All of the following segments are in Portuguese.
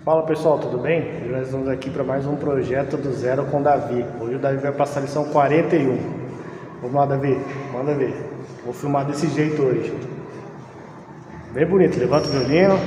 Fala pessoal, tudo bem? Hoje nós estamos aqui para mais um projeto do zero com o Davi. Hoje o Davi vai passar a lição 41. Vamos lá, Davi, manda ver. Vou filmar desse jeito hoje. Bem bonito, levanta o violino.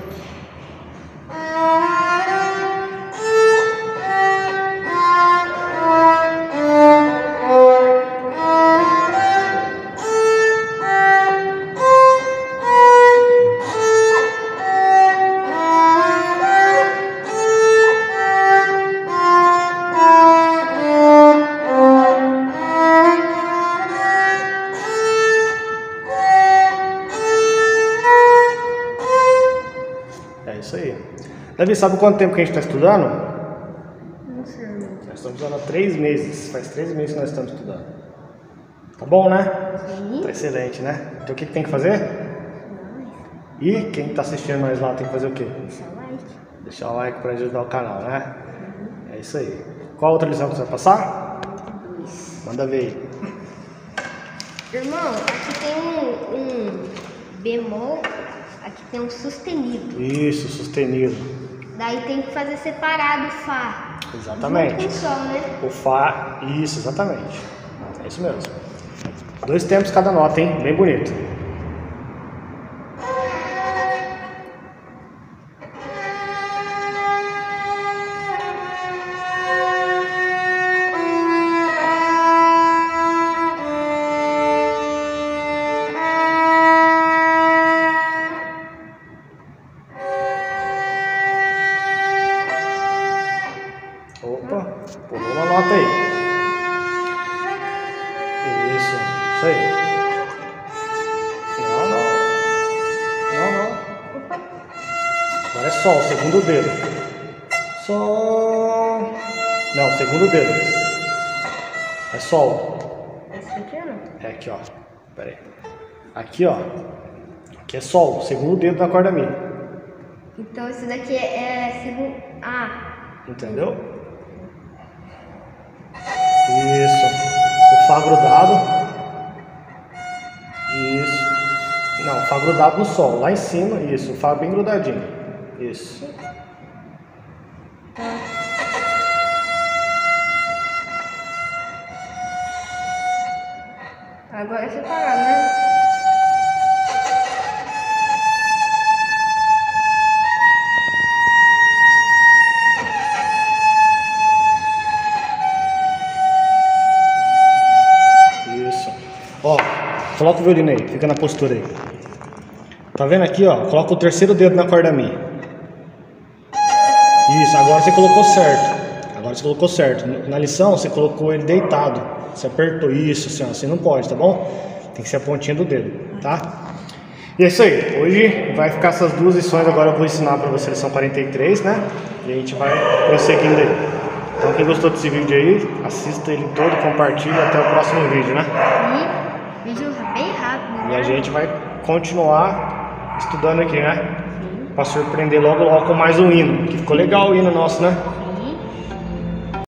É isso aí. Davi, sabe quanto tempo que a gente está estudando? Não sei. Nós estamos estudando há 3 meses. Faz 3 meses que nós estamos estudando. Tá bom, né? Sim. Tá excelente, né? Então o que tem que fazer? E quem está assistindo nós lá tem que fazer o quê? Deixa o like. Deixar o like para ajudar o canal, né? É isso aí. Qual outra lição que você vai passar? Manda ver aí. Irmão, aqui tem um bemol, aqui tem um sustenido. Isso, sustenido. Daí tem que fazer separado o Fá. Exatamente. Junto com o Sol, né? O Fá, isso, exatamente. É isso mesmo. 2 tempos cada nota, hein? Bem bonito. Opa, pulou uma nota aí. Isso aí. Não. Agora é Sol, segundo dedo. Sol. Não, segundo dedo. É Sol. Esse aqui não? É aqui, ó. Pera aí. Aqui, ó. Aqui é Sol, segundo dedo da corda Mi. Então esse daqui é segundo. Entendeu? Isso. O Fá grudado. Isso. Não, o Fá grudado no Sol. Lá em cima, isso. O Fá bem grudadinho. Isso. Agora é separado, né? Ó, coloca o violino aí, fica na postura aí. Tá vendo aqui, ó? Coloca o terceiro dedo na corda Mi. Isso, agora você colocou certo. Agora você colocou certo. Na lição você colocou ele deitado. Você apertou isso, assim, ó, assim não pode, tá bom? Tem que ser a pontinha do dedo, tá? E é isso aí. Hoje vai ficar essas 2 lições. Agora eu vou ensinar pra você a lição 43, né? E a gente vai prosseguindo aí. Então quem gostou desse vídeo aí, assista ele todo, compartilha. Até o próximo vídeo, né? Vídeo bem rápido, né? E a gente vai continuar estudando aqui, né? Sim. Pra surpreender logo com mais um hino. Que ficou legal o hino nosso, né?